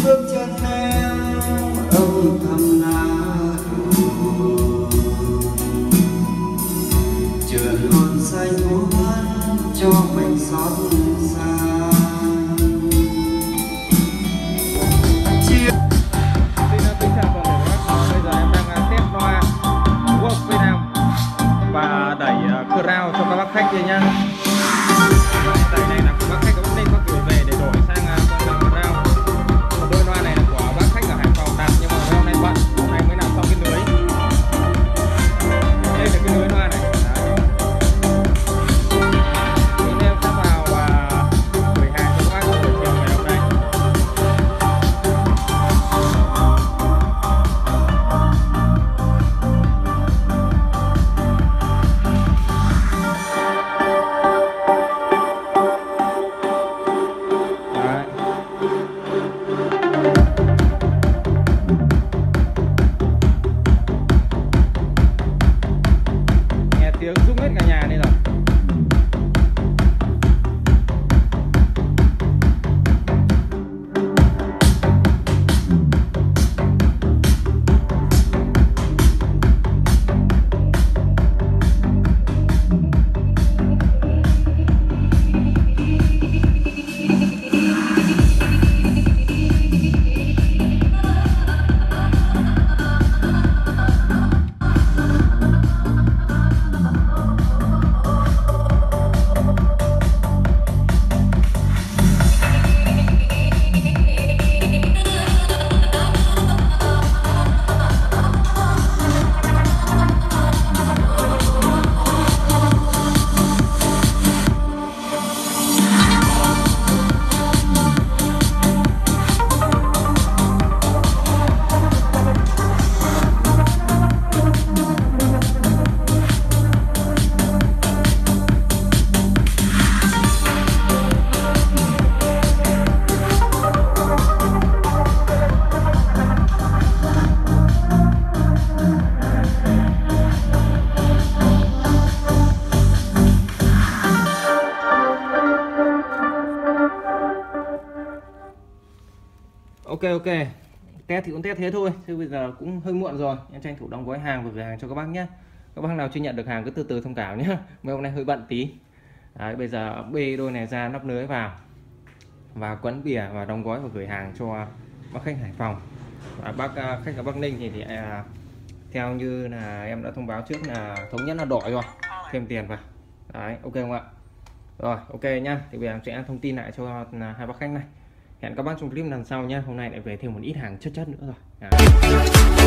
bước chân em âm thầm lá chợt hồn say muốn cho mình xót xa. Xin chào toàn thể các bác. Bây giờ em đang test loa Work Việt Nam và đẩy crowd cho các bác khách đây nhá. Đẩy này là của bác khách ở Bắc Ninh bác gửi về để đổi sang con crowd. Còn đôi loa này là của bác khách ở Hải Phòng đặt nhưng mà hôm nay bận, hôm nay mới làm xong cái lưới. Đây là cái lưới loa này. Nên em sẽ vào và gửi hàng cho các bác buổi chiều ngày hôm nay. Nghe tiếng rung hết cả nhà đây rồi. Ok, test thì cũng test thế thôi, chứ bây giờ cũng hơi muộn rồi, em tranh thủ đóng gói hàng và gửi hàng cho các bác nhé. Các bác nào chưa nhận được hàng cứ từ từ thông cảm nhé, mấy hôm nay hơi bận tí. Đấy, bây giờ bê đôi này ra nắp lưới vào và quấn bìa và đóng gói và gửi hàng cho bác khách Hải Phòng. Và bác khách ở Bắc Ninh thì theo như là em đã thông báo trước là thống nhất là đổi rồi, thêm tiền vào. Đấy, ok không ạ? Rồi, ok nhá. Thì bây giờ em sẽ thông tin lại cho hai bác khách này. Hẹn các bác trong clip lần sau nhé. Hôm nay lại về thêm một ít hàng chất nữa rồi.